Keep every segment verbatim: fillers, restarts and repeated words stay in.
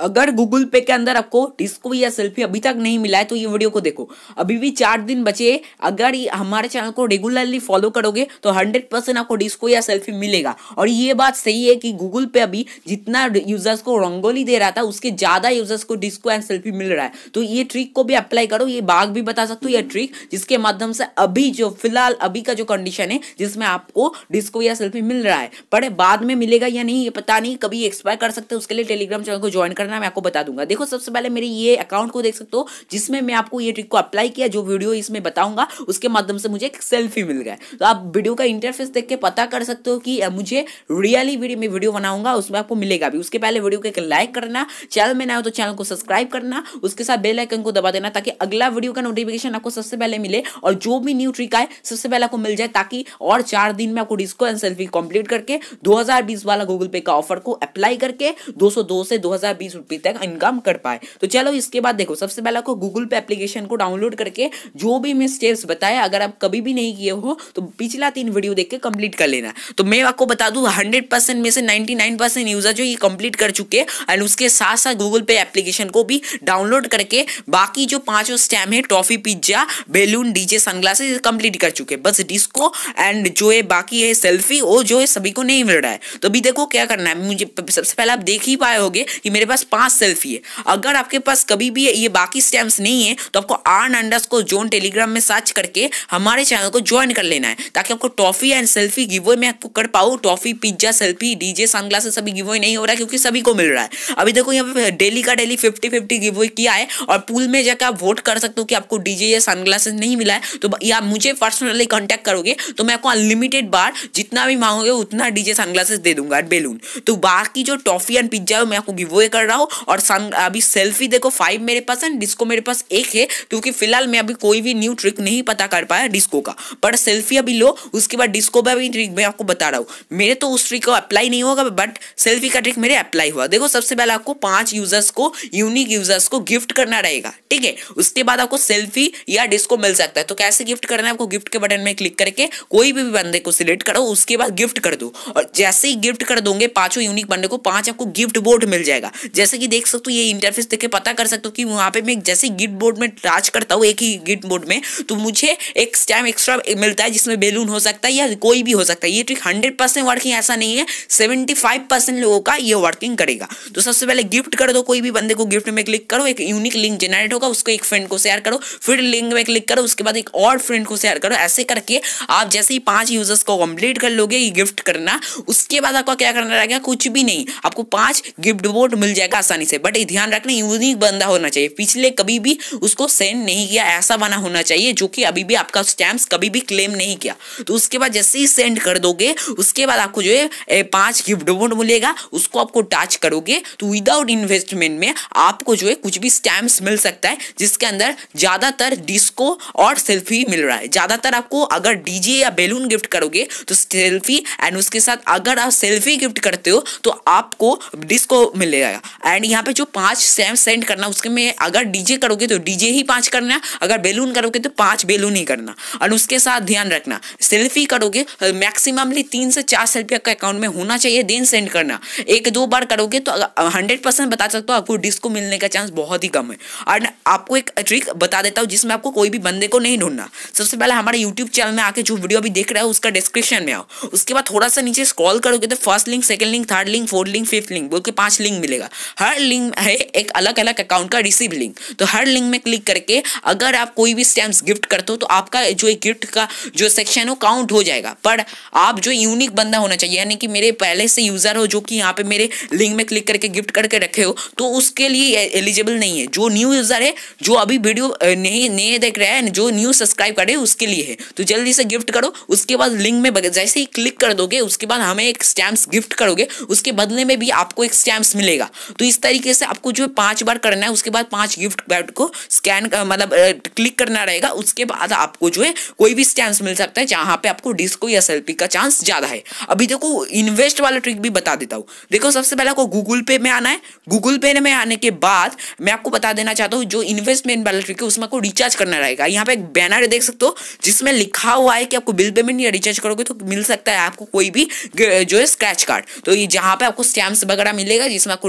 अगर गूगल पे के अंदर आपको डिस्को या सेल्फी अभी तक नहीं मिला है तो ये वीडियो को देखो, अभी भी चार दिन बचे। अगर हमारे चैनल को रेगुलरली फॉलो करोगे तो हंड्रेड परसेंट आपको डिस्को या सेल्फी मिलेगा। और ये बात सही है कि गूगल पे अभी जितना यूजर्स को रंगोली दे रहा था उसके ज्यादा यूजर्स को डिस्को एंड सेल्फी मिल रहा है। तो ये ट्रिक को भी अप्लाई करो। ये बाग भी बता सकते हो, ये ट्रिक जिसके माध्यम से अभी जो फिलहाल अभी का जो कंडीशन है जिसमें आपको डिस्को या सेल्फी मिल रहा है, पर बाद में मिलेगा या नहीं ये पता नहीं, कभी एक्सपायर कर सकते हो। उसके लिए टेलीग्राम चैनल को ज्वाइन करना मैं आपको बता दूंगा। देखो सबसे पहले मेरे ये अकाउंट को देख सकते हो जिसमें मैं आपको ये ट्रिक को अप्लाई किया, जो वीडियो इसमें बताऊंगा उसके माध्यम से मुझे एक सेल्फी मिल गया। तो आप वीडियो का इंटरफेस देख के पता कर सकते हो कि मुझे रियली वीडियो में वीडियो बनाऊंगा उसमें आपको मिलेगा भी। उसके पहले वीडियो को एक लाइक करना, चैनल में नया हो तो चैनल को सब्सक्राइब करना, उसके साथ बेल आइकन को दबा देना ताकि अगला वीडियो का नोटिफिकेशन आपको सबसे पहले मिले और जो भी न्यू ट्रिक आए सबसे पहले आपको मिल जाए, ताकि और चार दिन में आपको डिस्को एंड सेल्फी कंप्लीट करके दो हज़ार बीस वाला गूगल पे का ऑफर को अप्लाई करके दो सौ दो से दो हज़ार बीस रुपए तक इनकम कर पाए। तो चलो इसके बाद देखो, सबसे पहले आपको गूगल पे एप्लीकेशन को डाउनलोड करके जो भी मैं स्टेप्स बताया अगर आप कभी भी नहीं किए हो तो पिछला तीन वीडियो देख के कंप्लीट कर लेना। तो मैं आपको बता दूं हंड्रेड परसेंट में से निन्यानवे परसेंट यूजर जो ये कंप्लीट कर चुके एंड उसके साथ साथ गूगल पे एप्लीकेशन को भी डाउनलोड करके बाकी जो पांचों स्टैम है toffee, pizza, balloon, DJ, sunglasses complete कर चुके। बस डिस्को एंड जो है बाकी है सेल्फी वो जो है सभी को नहीं मिल रहा है। तो अभी देखो क्या करना है, मुझे सबसे पहले आप देख ही पाए होगे कि मेरे पास पांच सेल्फी है। अगर आपके पास कभी भी ये बाकी स्टैम्प्स नहीं है तो आपको आर्न अंडरस्कोर जोन टेलीग्राम में सर्च करके हमारे चैनल को ज्वाइन कर लेना है ताकि आपको टॉफी एंड सेल्फी गिवअवे में आपको कर पाऊं। Toffee, pizza, selfie, DJ, sunglasses सभी गिवअवे नहीं हो रहा है क्योंकि सभी को मिल रहा है। अभी देखो यहाँ पे डेली का डेली फिफ्टी फिफ्टी गिवअवे किया है और पूल में जाकर आप वोट कर सकते हो कि आपको डीजे या सनग्लासेस नहीं मिला है तो या मुझे पर्सनली कांटेक्ट करोगे तो मैं आपको अनलिमिटेड बार जितना भी मांगोगे उतना डीजे सनग्लासेस दे दूंगा, बैलून। तो बाकी जो टॉफी एंड पिज्जा है मैं आपको गिवअवे कर रहा हूँ। और सन अभी सेल्फी देखो फाइव मेरे पास है, डिस्को मेरे पास एक है क्योंकि फिलहाल मैं अभी कोई भी न्यू ट्रिक नहीं पता कर पाया डिस्को का, पर सेल्फी अभी लो। उसके बाद डिस्को का भी ट्रिक मैं आपको बता रहा हूँ। मेरे तो उस ट्रिक को अप्लाई नहीं होगा बट सेल्फी का ट्रिक मेरे अप्लाई हुआ। देखो सबसे पहले आपको पांच यूजर्स को, यूनिक यूजर्स को गिफ्ट करना रहेगा, ठीक है। उसके बाद आपको सेल्फी या डिस्को मिल सकता है। तो कैसे गिफ्ट करना है, आपको गिफ्ट के बटन में क्लिक करके कोई भी बंदे को सिलेक्ट करो, उसके बाद गिफ्ट कर दो। और जैसे ही गिफ्ट कर दोगे पांचों यूनिक बंदे को पांच आपको गिफ्ट बोर्ड मिल जाएगा। जैसे कि देख सकते हो ये इंटरफेस देख के पता कर सकते हो कि वहां पे मैं जैसे गिफ्ट बोर्ड में टच करता हूँ एक ही गिफ्ट बोर्ड में तो मुझे एक स्टैम्प एक्स्ट्रा मिलता है जिसमें बैलून हो सकता है या कोई भी हो सकता है। ये ट्रिक हंड्रेड परसेंट वर्किंग ऐसा नहीं है, सेवेंटी फाइव परसेंट लोगों का ये वर्किंग करेगा। तो सबसे पहले गिफ्ट कर दो, कोई भी बंदे को गिफ्ट में क्लिक करो, एक यूनिक लिंक जनरेट होगा उसको एक फ्रेंड को शेयर करो, फिर लिंक में क्लिक करो, उसके बाद एक और फ्रेंड को शेयर करो। ऐसे करके आप जैसे ही पांच यूजर्स को कंप्लीट कर लोगे ये गिफ्ट करना, उसके बाद आपको क्या करना रहेगा, कुछ भी नहीं, आपको पांच गिफ्ट बोर्ड मिल जाएगा आसानी से। बट ध्यान रखना यूनिक बंदा होना चाहिए, पिछले कभी भी उसको सेंड नहीं किया ऐसा बना होना चाहिए जो कि अभी भी आपका स्टैम्प्स कभी भी क्लेम नहीं किया। तो उसके बाद जैसे ही सेंड कर दोगे उसके बाद आपको जो है पांच गिफ्ट बोर्ड मिलेगा, उसको आपको टच करोगे तो विदाउट इन्वेस्टमेंट में आपको जो है कुछ भी स्टैम्प्स मिल सकता है जिसके अंदर ज्यादातर डिस्को और सेल्फी मिल रहा है। ज्यादातर आपको अगर डीजे या बैलून गिफ्ट करोगे तो सेल्फी एंड उसके साथ अगर आप सेल्फी गिफ्ट करते हो तो आपको डिस्को मिलेगा। एंड यहाँ पे जो पांच स्टैम्प सेंड करना उसके में अगर डीजे करोगे तो डीजे ही पांच करना, अगर बैलून करोगे तो पांच बैलून ही करना। और उसके साथ ध्यान रखना सेल्फी करोगे मैक्सिममली तीन से चार सेल्फी आपका अकाउंट में होना चाहिए, देन सेंड करना। एक दो बार करोगे तो हंड्रेड परसेंट बता सकता हूँ आपको डिस्को मिलने का चांस बहुत ही कम है। और आपको एक ट्रिक बता देता हूँ जिसमें आपको कोई भी बंदे को नहीं ढूंढना। सबसे पहले हमारे यूट्यूब चैनल में आके जो वीडियो अभी देख रहे हो उसका डिस्क्रिप्शन में आओ, उसके बाद थोड़ा सा नीचे स्क्रॉल करोगे तो first link, second link, third link, fourth link, fifth link बोल के पांच लिंक मिलेगा। हर लिंक है एक अलग अलग अकाउंट का रिसीव लिंक। तो हर लिंक में क्लिक करके अगर आप कोई भी स्टैम्प्स गिफ्ट करते हो तो आपका जो एक गिफ्ट का जो सेक्शन हो काउंट हो जाएगा। पर आप जो यूनिक बंदा होना चाहिए, यानी कि मेरे पहले से यूजर हो जो कि यहाँ पे मेरे लिंक में क्लिक करके गिफ्ट करके रखे हो, तो उसके लिए एलिजिबल नहीं है। जो न्यू यूजर है, जो अभी वीडियो नहीं नहीं देख रहा है, जो न्यू सब्सक्राइब करे उसके लिए है। तो जल्दी से गिफ्ट करो। उसके बाद लिंक में जैसे ही क्लिक कर दोगे उसके बाद हमें एक स्टैम्प्स गिफ्ट करोगे, उसके बदले में भी आपको एक स्टैम्प्स मिलेगा। तो इस तरीके से आपको जो पांच बार करना है, उसके बाद पांच गिफ्ट कार्ड को स्कैन मतलब क्लिक करना रहेगा। उसके बाद आपको जो है कोई भी स्टैम्प्स मिल सकता है जहां पे आपको डिस्को या सेल्फी का चांस ज्यादा है। अभी देखो इन्वेस्ट वाला ट्रिक भी बता देता हूँ। देखो सबसे पहले आपको गूगल पे में आना है। गूगल पे में आने के बाद मैं आपको बता देना चाहता हूँ जो इन्वेस्टमेंट वाला ट्रिक है उसमें आपको रिचार्ज करना रहेगा। यहाँ पे एक बैनर देख सकते हो जिसमें लिखा हुआ है कि आपको बिल पेमेंट या रिचार्ज करोगे तो मिल सकता है आपको कोई भी जो है स्क्रैच कार्ड। तो ये जहां पे आपको स्टैम्प्स वगैरह मिलेगा जिसमें आपको डिस्को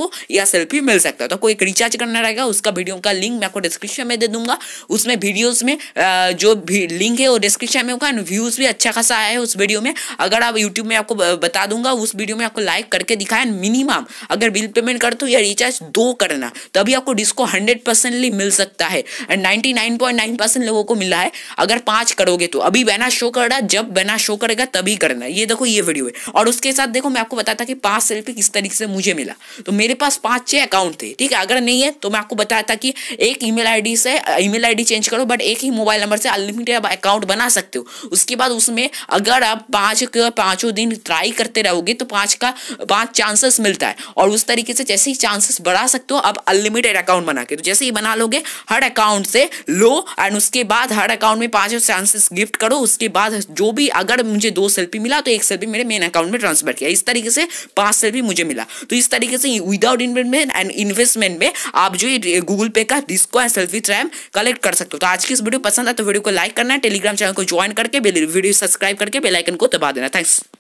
आपको यह सेल्फी मिल सकता है। तो आपको एक रिचार्ज करना रहेगा, उसका वीडियो का लिंक मैं आपको डिस्क्रिप्शन में दे दूंगा। उसमें वीडियोस में जो भी लिंक है वो डिस्क्रिप्शन में होगा। व्यूज भी अच्छा खासा आया है उस वीडियो में। अगर आप यूट्यूब में आपको बता दूंगा, उस वीडियो में आपको लाइक करके दिखाया मिनिमम अगर बिल पेमेंट करते हो या रिचार्ज दो करना, तभी आपको डिस्को हंड्रेड परसेंटली मिल सकता है। And ninety nine point nine percent लोगों को मिला है। अगर पांच करोगे तो अभी बैनर शो कर रहा है, जब बैनर शो करेगा तभी करना। ये देखो ये वीडियो है। और उसके साथ देखो मैं आपको बताता कि पांच सेल्फी किस तरीके से मुझे मिला। तो मेरे पास पांच छह अकाउंट थे, ठीक है। अगर नहीं है तो मैं आपको बताया था कि एक ईमेल आईडी से ईमेल आईडी चेंज करो, बट एक ही मोबाइल नंबर से अनलिमिटेड अकाउंट बना सकते हो। उसके बाद उसमें अगर आप पांच पांचों दिन ट्राई करते रहोगे तो पांच का पांच चांसेस मिलता है। और उस तरीके से जैसे ही चांसेस बढ़ा सकते हो आप अनलिमिटेड अकाउंट बना के। तो जैसे ही बना लोगे हर अकाउंट से लो, एंड उसके बाद हर अकाउंट में पांचों चांसेस गिफ्ट करो। उसके बाद जो भी अगर मुझे दो सेल्फी मिला तो एक सेल्फी मेरे मेन अकाउंट में ट्रांसफर किया। इस तरीके से पांच सेल्फी मुझे मिला। तो इस तरीके से विदाउट इन्वेस्टमेंट एंड इन्वेस्टमेंट में आप जो गूगल पे का disco and selfie trap collect कर सकते हो। तो आज की इस वीडियो पसंद है तो वीडियो को लाइक करना है, टेलीग्राम चैनल को ज्वाइन करके वीडियो सब्सक्राइब करके बेल आइकन को दबा देना। थैंक्स।